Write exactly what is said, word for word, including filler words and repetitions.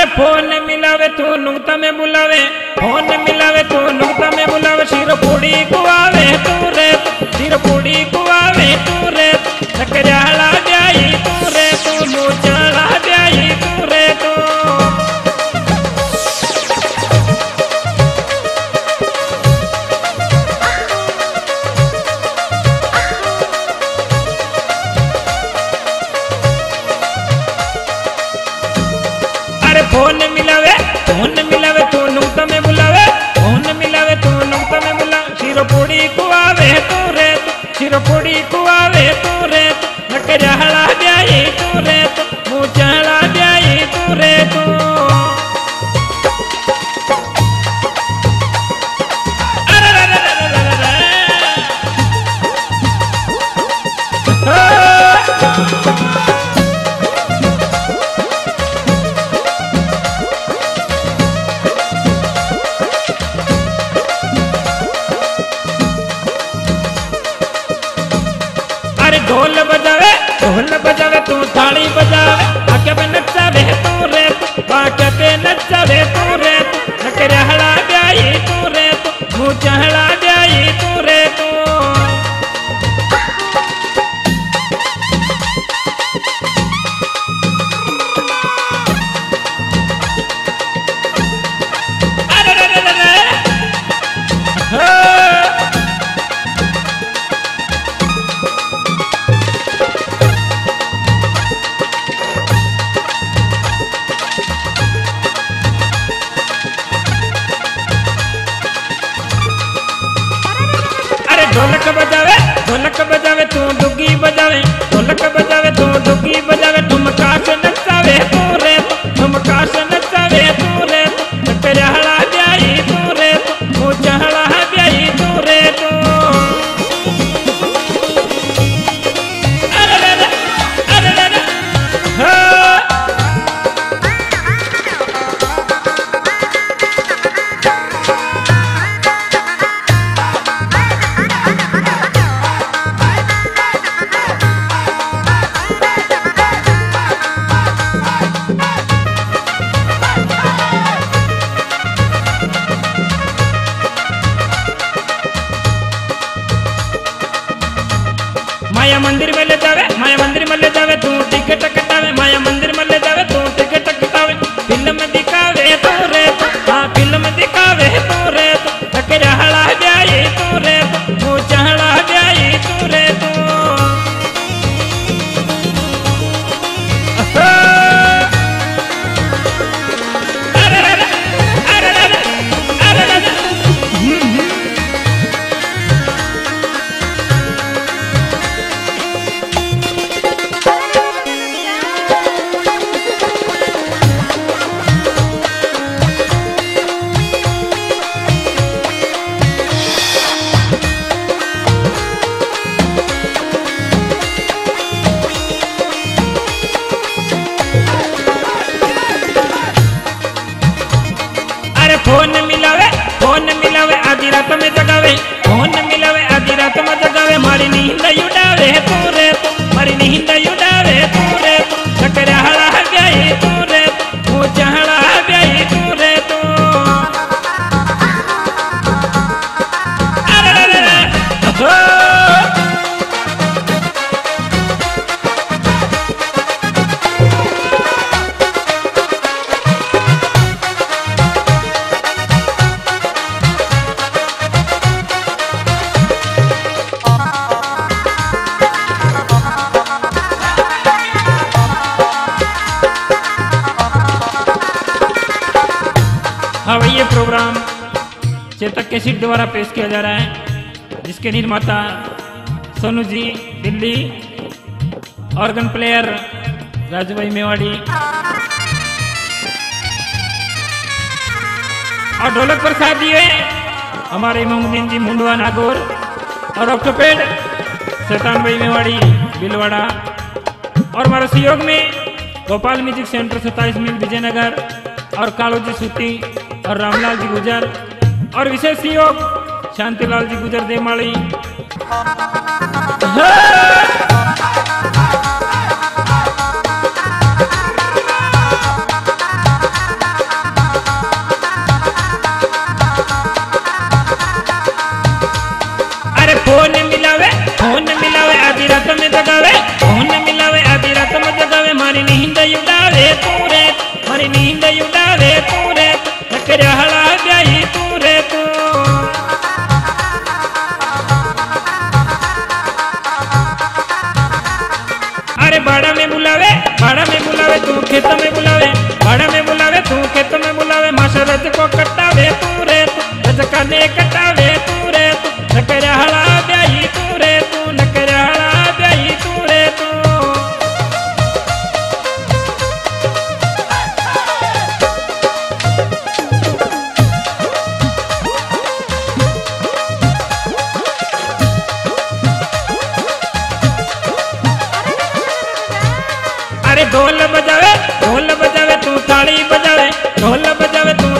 Phone मिलावे तू नुकता में बुलावे, फोन मिलावे तू नुकता में बुलावे। शिर पूड़ी कुआवे तू रे, शिर पूड़ी कुआवे तू रे। सकराला जाई तू रे तू, मुचला जाई तू रे तू। अरे फोन मिलावे, फोन मिलावे तू नुकता में बुलावे, फोन मिलावे तू नुकता में बुलावे। शिर पूड़ी कुआवे तू रे, शिर पूड़ी कुआवे तू रे। नकराला जाई तू रे तू, मुचला जाई तू रे तू। ढोल बजावे, ढोल बजावे तू थाली बजावे। आके पे नचावे तू रे तू, आके पे नचावे तू रे तू। नकराला जाई तू रे तू, मुचला जाई तू रे तू। ढोलक बजावे, ढोलक बजावे तू डुगी बजावे, ढोलक बजावे तू डुगी बजावे। ठुमका से नचावे तू रे तू, ठुमका से नचावे तू रे तू। नकराला जाई तू रे तू, मुचला जाई तू रे तू। अरे रे अरे रे हाँ। माया मंदिर में ले जावे, माया मंदिर में ले जावे तू टिकट कटावे। माया मंदिर में ले जावे तू टिकट कटावे। फिल्म दिखावे तू रे तू, हाँ फिल्म दिखावे तू रे तू। नकराला जाई तू रे तू, मुचला जाई तू रे तू। अरे रे अरे रे अरे रे। फोन मिलावे, फोन मिलावे आधी रात में जगावे, फोन मिलावे आधी रात में जगावे। मारी नींद उड़ावे तू रे तू, मारी नींद उड़ावे तू रे तू। नकराला जाई तू रे तू, मुचला जाई तू रे तू। अरे रे रे हो। हाँ भाई, ये प्रोग्राम चेतक कैसेट द्वारा पेश किया जा रहा है, जिसके निर्माता सोनू जी दिल्ली, ऑर्गन प्लेयर राजू भाई मेवाड़ी और ढोलक पर साथ दिए हमारे मोहम्मदीन जी मुंडवा नागौर और ऑक्टोपेड शैतान भाई मेवाड़ी बिलवाड़ा। और हमारे सहयोग में गोपाल म्यूजिक सेंटर सत्ताईस मील विजयनगर और कालू जी सूती और रामलाल जी गुजर और विशेष सहयोग शांतिलाल जी गुजर देमाली। बाड़ा में बुलावे, बाड़ा में बुलावे तू खेत में बुलावे, बाड़ा में बुलावे तू खेत में बुलावे, माशा रज को कटावे तू रे तू, रज कने कटावे तू रे तू, नकरा हला ब्याही तू रे तू, नकरा हला ब्याही तू रे तू। अरे ढोल बजावे, ढोल बजावे तू थाली बजावे, ढोल बजावे तू